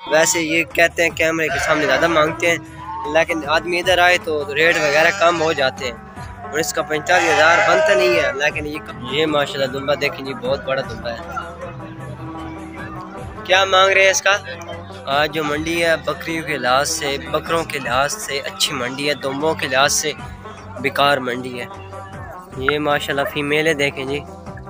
वैसे ये कहते हैं कैमरे के सामने ज़्यादा मांगते हैं, लेकिन आदमी इधर आए तो रेट वगैरह कम हो जाते हैं। और इसका 45,000 बनता नहीं है, लेकिन ये माशाल्लाह दुम्बा देखें जी, बहुत बड़ा दुम्बा है। क्या मांग रहे हैं इसका? आज जो मंडी है बकरियों के लिहाज से, बकरों के लिहाज से अच्छी मंडी है, दुम्बों के लिहाज से बेकार मंडी है। ये माशाल्लाह फीमेल है, देखें जी।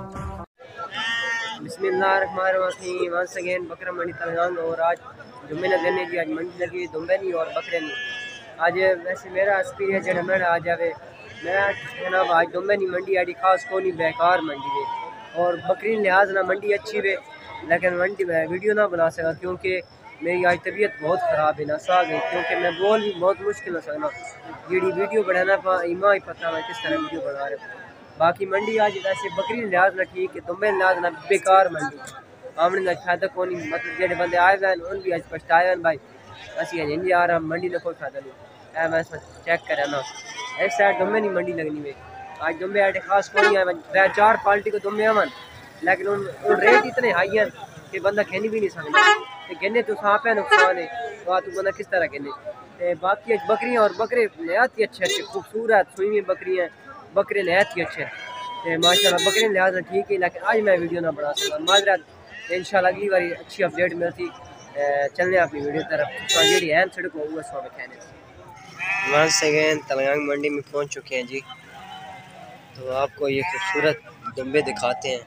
बिस्मिल्लाहिर्रहमानिर्रहीम। वंस अगेन बकरा मंडी तलगांग। और आज जुम्मे ने देने जी, आज मंडी लगी दुम्बे नहीं और बकरे नहीं। आज वैसे मेरा एक्सपीरियंस जो मेरा आ जाए, मैं जनाब आज दुम्बे नहीं मंडी आड़ी खास को नहीं, बेकार मंडी है। और बकरी लिहाज ना मंडी अच्छी है, लेकिन मंडी में वीडियो ना बना सका क्योंकि मेरी आज तबीयत बहुत ख़राब है ना, सा गई, क्योंकि मैं बोल भी बहुत मुश्किल हो सकना जी वीडियो बनाना इमा ही पता मैं किस तरह वीडियो बना रहा हूँ। बाकी मंडी आज वैसे बकरी लिहाज ना ठीक है, दुम्बे लिहाज ना बेकार मंडी आमने का फायदा को नहीं। मतलब जेडे बंदे आए हुए उन भी आज पछताए हैं भाई, असि नहीं आ रहा मंडी में कोई फायदा नहीं। मैं चेक करा ना, एक साइड दुम्बे नहीं मंडी लगनी में आज दुम्बे आटे खास को नहीं आए, 4 क्वालिटी को दुम्बे आवन, लेकिन उन रेट इतने हाई हैं कि बंदा खेनी भी नहीं सकता। गिने तो सांप है नुकसान है, तो तू बंदा किस तरह गिने। बाकी बकरियाँ और बकरे नहायत ही अच्छे अच्छे खूबसूरत सुई हुई बकरियाँ, बकरे नहायत ही अच्छे माशाल्लाह। बकरे लिहाज ठीक है, लेकिन आज मैं वीडियो ना बना सकता, माजरत। इंशाल्लाह अगली बारी अच्छी अपडेट मिलती चलने अपनी वीडियो तरफ जी है सड़क हो कहने। वंस अगेन तलगांग मंडी में पहुंच चुके हैं जी, तो आपको ये खूबसूरत दुम्बे दिखाते हैं।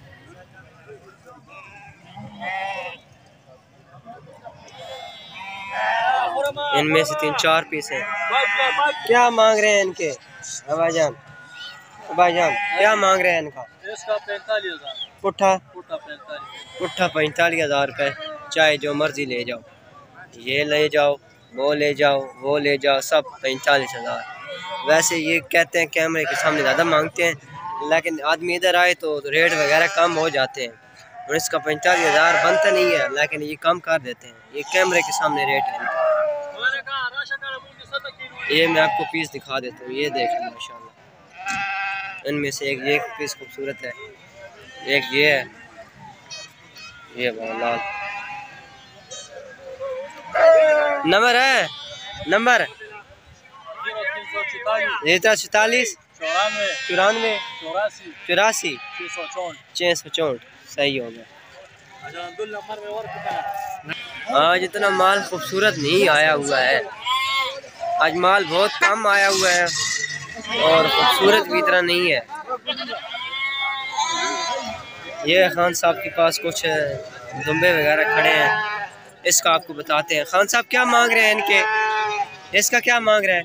इनमें से 3-4 पीस हैं। क्या मांग रहे हैं इनके भाईजान? भाईजान क्या मांग रहे हैं इनका? इसका 45,000 पुट्ठा 45,000 रुपये। चाहे जो मर्जी ले जाओ, ये ले जाओ, वो ले जाओ, वो ले जाओ, सब 45,000। वैसे ये कहते हैं कैमरे के सामने ज़्यादा मांगते हैं, लेकिन आदमी इधर आए तो रेट वगैरह कम हो जाते हैं। और इसका 45,000 बनता नहीं है, लेकिन ये कम कर देते हैं। ये कैमरे के सामने रेट है इनका। ये मैं आपको पीस दिखा देता हूँ, ये देखें माशाल्लाह। इनमें से एक ये पीस खूबसूरत है, एक ये है, ये लाल नंबर है, नंबर 44 94 84 664। सही हो गया। आज इतना माल खूबसूरत नहीं आया हुआ है, आज माल बहुत कम आया हुआ है और खूबसूरत भी इतना नहीं है। ये खान साहब के पास कुछ दुम्बे वगैरह खड़े हैं, इसका आपको बताते हैं। खान साहब क्या मांग रहे हैं इनके? इसका क्या मांग रहे हैं?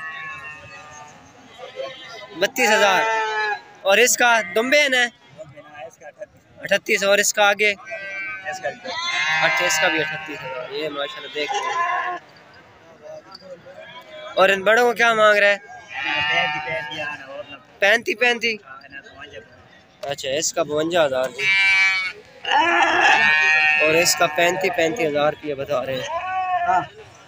32,000। और इसका दुम्बे है ना 38। और इसका आगे अच्छा, इसका भी 38,000। ये माशाल्लाह देख लो। और इन बड़ों को क्या मांग रहा है? 35। अच्छा, इसका 52,000 और इसका 35,000 रुपये बता रहे हैं।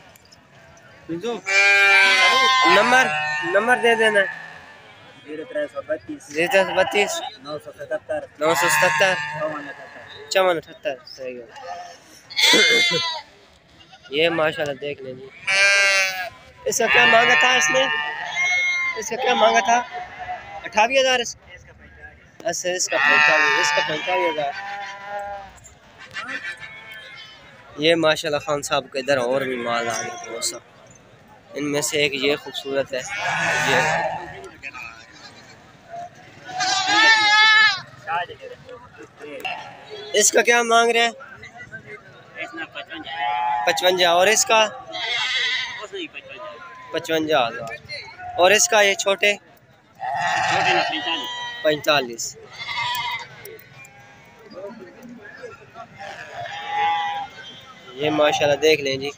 नंबर दे देना। 032 977 5478। सही है। ये माशाल्लाह देख लेंगे। इसका क्या मांगा था इसने? इसका क्या मांगा था? 28,000। अच्छा, इसका 45,000। ये माशाल्लाह खान साहब के इधर और भी माल आ गया बहुत सा। इनमें से एक ये खूबसूरत है, ये इसका क्या मांग रहे हैं? 55। और इसका 55,000। और इसका ये छोटे 45। ये माशाल्लाह देख लें जी।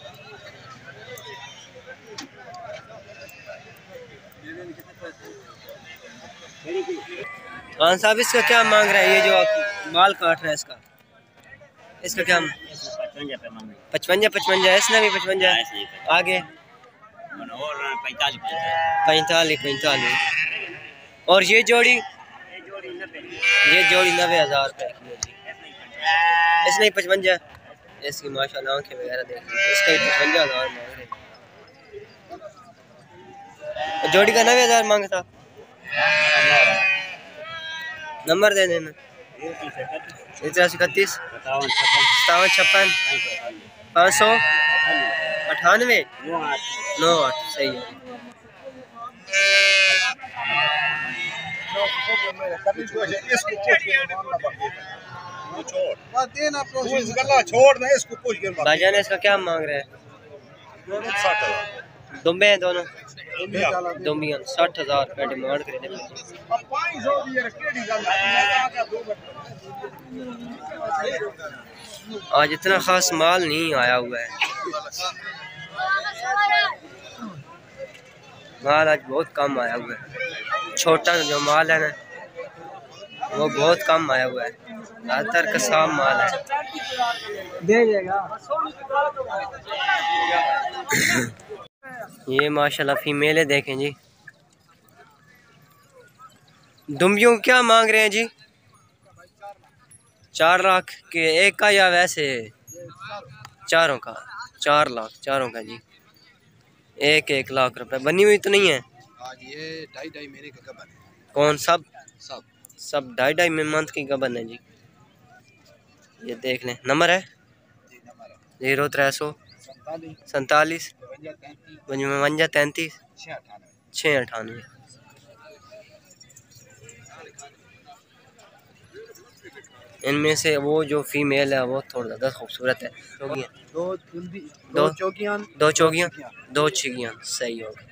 खान साहब इसका क्या मांग रहा है? ये जो आप माल काट रहा है इसका क्या? 55। इसने भी 55। आगे 45। और ये जोड़ी 90,000 रुपये की है जी। इसने 55। इसकी माशाल्लाह आंखें वगैरह देख, इसका 55,000 मांग रहे। जोड़ी का 90,000 मांगा था। नंबर दे देना। 31 57 56 598 98 सही है। भाईजान इसका क्या मांग रहे हैं? दुम्बे हैं दोनों, दुम्बियां 60,000 रुपये डिमांड करें। आज इतना खास माल नहीं आया हुआ है, माल आज बहुत कम आया हुआ है। छोटा जो माल है ना वो बहुत कम आया हुआ है, ज़्यादातर कसाब माल है। दे देगा। ये माशाल्लाह फीमेल है, देखें जी। दुम्बियों क्या मांग रहे हैं जी? 4 लाख के एक का या वैसे चारों का? 4 लाख चारों का जी। 1 लाख रुपए। बनी हुई तो नहीं है? ये 2.5 महीने का गबन है। कौन? सब 2.5 मंथ की गबन है जी। ये देख लें। नंबर है 0300 47 52 33 698। इनमें से वो जो फीमेल है वो थोड़ा ज़्यादा खूबसूरत है। दो चौकियाँ 2 छिगियाँ सही होगा।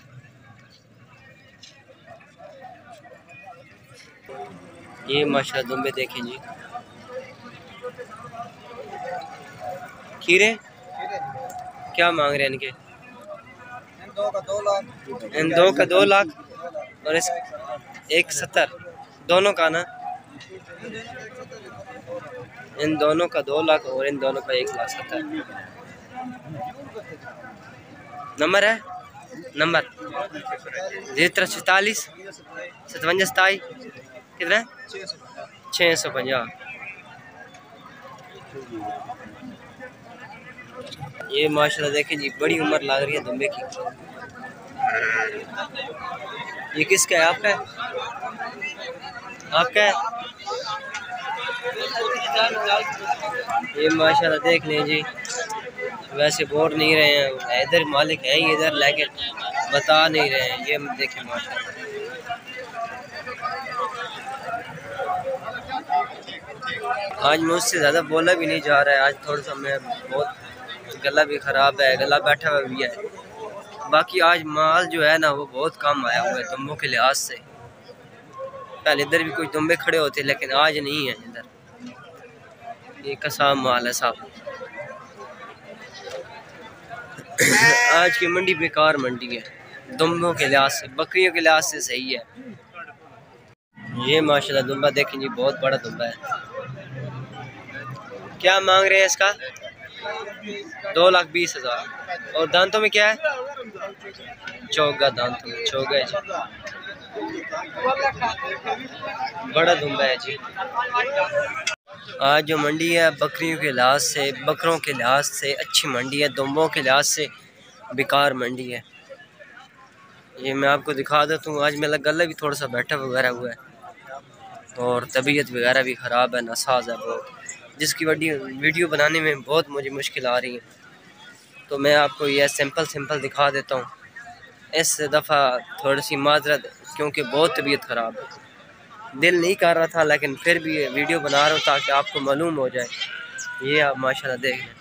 ये माशाल्लाह दुम्बे देखें जी। खीरे क्या मांग रहे हैं इनके? इन दो का 2 लाख और इस 170 दोनों का ना। इन दोनों का 2 लाख और इन दोनों का 1,70,000। नंबर है नंबर 43 57 27 कितना? 650। ये माशाल्लाह देखें जी, बड़ी उम्र लग रही है दुम्बे की। ये किसका है? आपका है? आपका है? ये माशाल्लाह देख लें जी, वैसे बोल नहीं रहे हैं, इधर मालिक है ही इधर, लेकिन बता नहीं रहे हैं। ये देखें माशाल्लाह। आज मुझसे ज़्यादा बोला भी नहीं जा रहा है। आज थोड़ा सा मैं बहुत गला भी ख़राब है, गला बैठा हुआ भी है। बाकी आज माल जो है ना वो बहुत कम आया हुआ है दुम्बों के लिहाज से। पहले इधर भी कुछ दुम्बे खड़े होते लेकिन आज नहीं है इधर। ये कसाब माल है साहब। आज की मंडी बेकार मंडी है दुम्बों के लिहाज से, बकरियों के लिहाज से सही है। ये माशाल्लाह दुम्बा देखें जी, बहुत बड़ा दुम्बा है। क्या मांग रहे हैं इसका? 2,20,000। और दांतों में क्या है? चौगा दांतों में, चौगा है जी। बड़ा दुम्बा है जी। आज जो मंडी है बकरियों के लिहाज से, बकरों के लिहाज से अच्छी मंडी है, दुम्बों के लिहाज से बेकार मंडी है। ये मैं आपको दिखा देता हूँ। आज मेरा गला भी थोड़ा सा बैठा वगैरह हुआ है और तबीयत वगैरह भी ख़राब है, नसाज है बहुत, जिसकी वीडियो बनाने में बहुत मुझे मुश्किल आ रही है। तो मैं आपको ये सिंपल दिखा देता हूँ। इस दफ़ा थोड़ी सी माजरत, क्योंकि बहुत तबीयत ख़राब है। दिल नहीं कर रहा था लेकिन फिर भी ये वीडियो बना रहा हूँ ताकि आपको मालूम हो जाए। ये आप माशाल्लाह देख लें।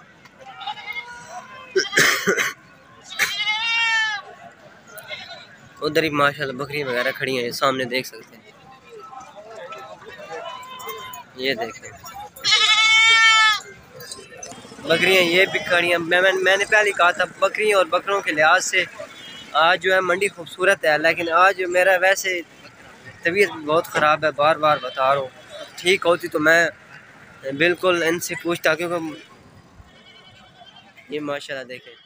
उधर ही माशाल्लाह बकरी वगैरह खड़ी हैं, सामने देख सकते हैं। ये देख लें बकरियाँ, ये भी खड़ी हैं। मैंने पहले कहा था बकरियों और बकरों के लिहाज से आज जो है मंडी खूबसूरत है, लेकिन आज मेरा वैसे तबीयत बहुत ख़राब है। बार बार बता रहा हूँ, ठीक होती तो मैं बिल्कुल इनसे पूछता, क्योंकि ये माशाल्लाह देखें